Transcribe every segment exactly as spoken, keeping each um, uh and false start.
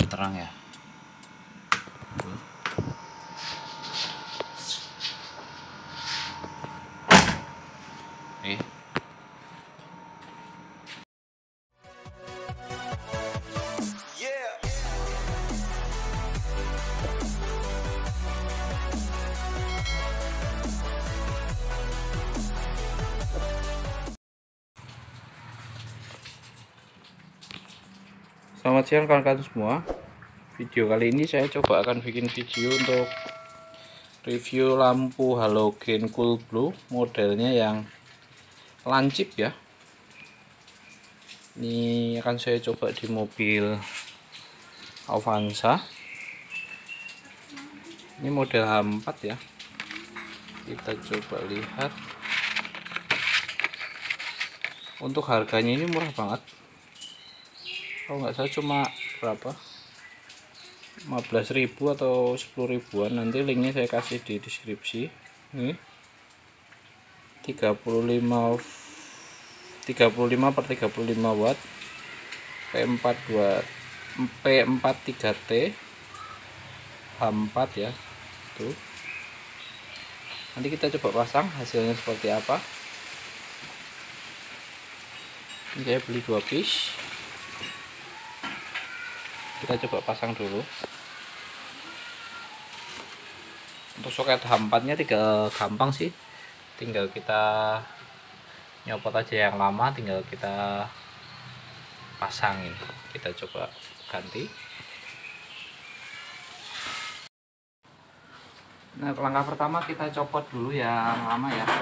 terang ya. Nih. Selamat siang kawan-kawan semua. Video kali ini saya coba akan bikin video untuk review lampu halogen cool blue, modelnya yang lancip ya. Ini akan saya coba di mobil Avanza. Ini model H empat ya. Kita coba lihat. Untuk harganya ini murah banget. Kalau nggak salah cuma berapa, lima belas ribu atau sepuluh ribuan. Nanti linknya saya kasih di deskripsi. Ini tiga puluh lima per tiga puluh lima watt, P empat dua P empat tiga T H empat ya. Tuh, nanti kita coba pasang hasilnya seperti apa. Ini saya beli dua piece. Kita coba pasang dulu. Untuk soket H empat nya tinggal gampang sih, tinggal kita nyopot aja yang lama, tinggal kita pasangin. Kita coba ganti. Nah, langkah pertama kita copot dulu yang lama ya.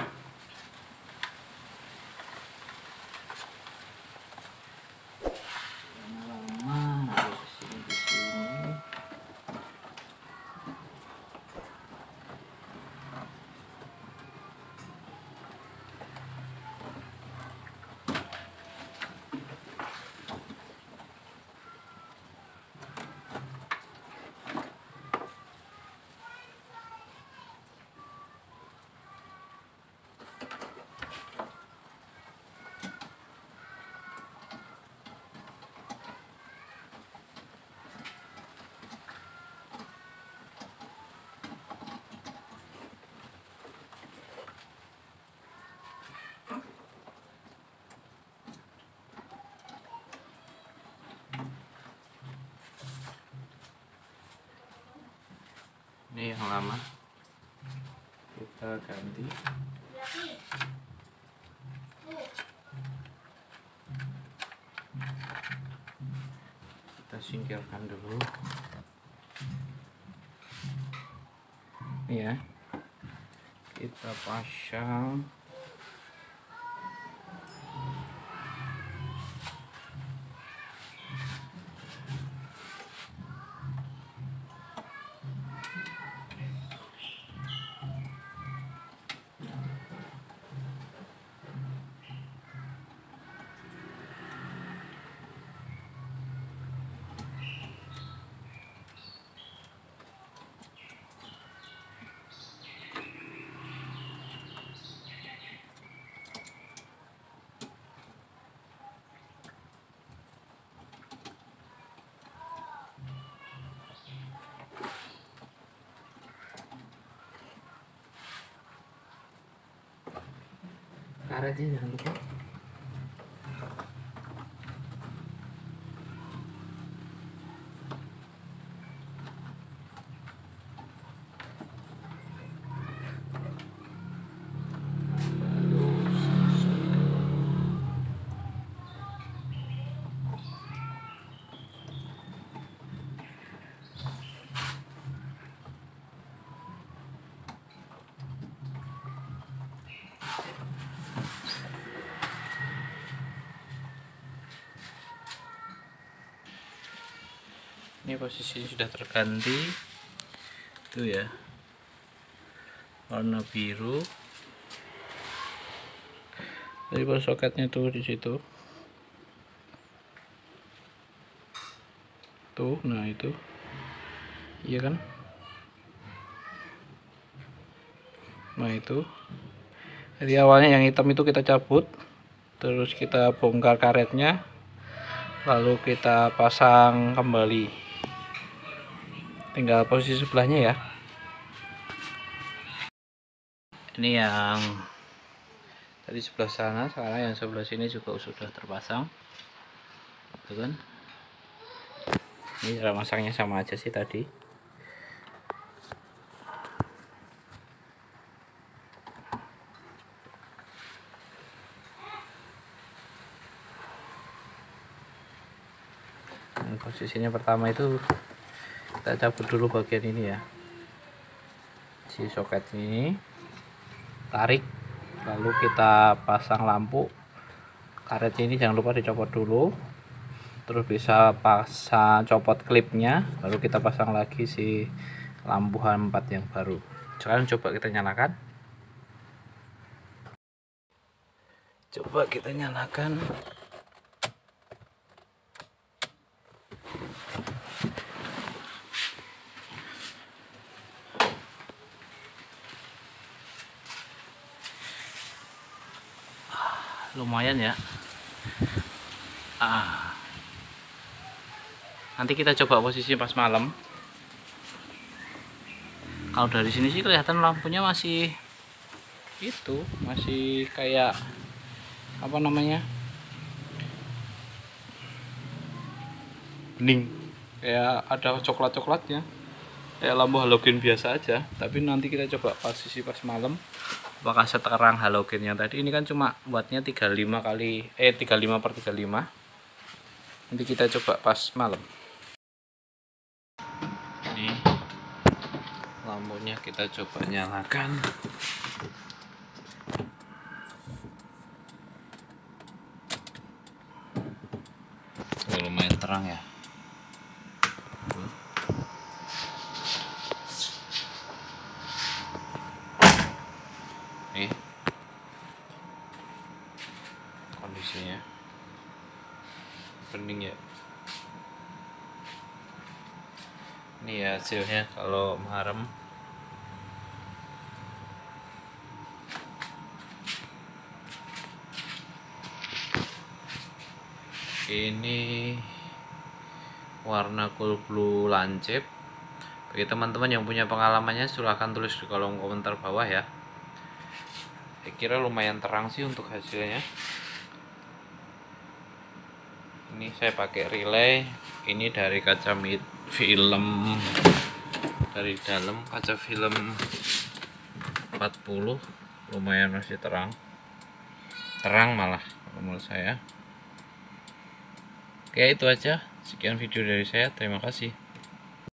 Ini yang lama kita ganti. Kita singkirkan dulu ini ya. Kita pasang. Karetnya jangan lupa. Ini posisi sudah terganti tuh ya, warna biru. Jadi pas soketnya tuh di situ tuh, nah itu iya kan, nah itu. Jadi awalnya yang hitam itu kita cabut, terus kita bongkar karetnya, lalu kita pasang kembali. tinggal posisi sebelahnya ya. Ini yang tadi sebelah sana, sekarang yang sebelah sini juga sudah terpasang, tuh kan. Ini cara masangnya sama aja sih tadi. Dan posisinya pertama itu kita cabut dulu bagian ini ya, si soket ini, tarik, lalu kita pasang lampu. Karetnya ini jangan lupa dicopot dulu, terus bisa pasang copot klipnya, lalu kita pasang lagi si lampu H empat yang baru. Sekarang coba kita nyalakan, coba kita nyalakan. Lumayan ya. Ah, nanti kita coba posisi pas malam. Kalau dari sini sih kelihatan lampunya masih itu, masih kayak apa namanya, bening, kayak ada coklat-coklatnya, kayak lampu halogen biasa aja. Tapi nanti kita coba posisi pas malam apakah seterang halogennya tadi. Ini kan cuma buatnya tiga puluh lima kali eh tiga puluh lima per tiga puluh lima. Nanti kita coba pas malam. Ini lampunya kita coba nyalakan. Oh, lumayan terang ya. Nih kondisinya bening ya. Ini ya hasilnya kalau malam. Ini warna cool blue lancip. Bagi teman-teman yang punya pengalamannya silahkan tulis di kolom komentar bawah ya. Saya kira lumayan terang sih untuk hasilnya. Ini saya pakai relay, ini dari kaca mid film, dari dalam kaca film empat puluh, lumayan masih terang, terang malah menurut saya. Oke, itu aja, sekian video dari saya, terima kasih.